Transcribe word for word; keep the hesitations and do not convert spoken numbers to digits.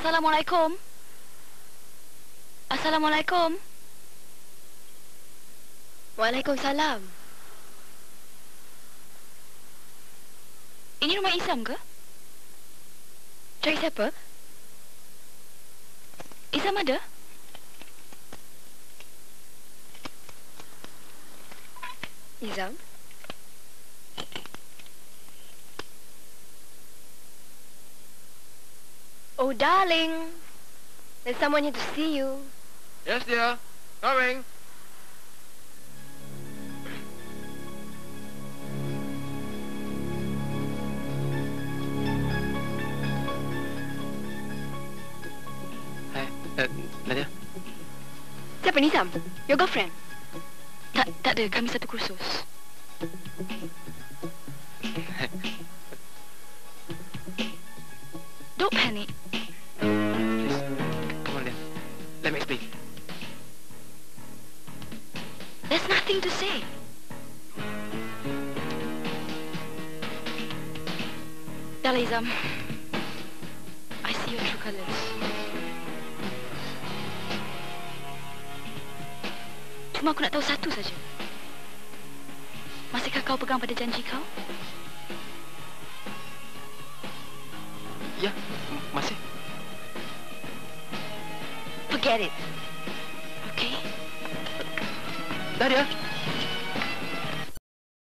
Assalamualaikum. Assalamualaikum. Waalaikumsalam. Ini rumah Isam ke? Cari siapa? Isam ada? Izam? Oh, darling. There's someone here to see you. Yes, dear. Coming. Hai, uh, Nadia. Siapa ni, Izam? Your girlfriend? Tak, tak ada. Kami satu kursus. Don't panic. Please, come on, dear. Let me explain. There's nothing to say. Dahlah, Izam. I see your true colours. Cuma aku nak tahu satu saja. Masihkah kau pegang pada janji kau? Ya, masih. Forget it. Okay? Dah, dia.